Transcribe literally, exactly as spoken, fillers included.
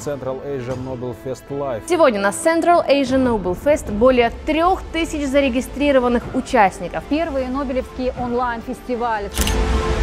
Central Asia Nobel Fest Live. Сегодня на Central Asia Nobel Fest более трех тысяч зарегистрированных участников. Первый Нобелевский онлайн-фестиваль.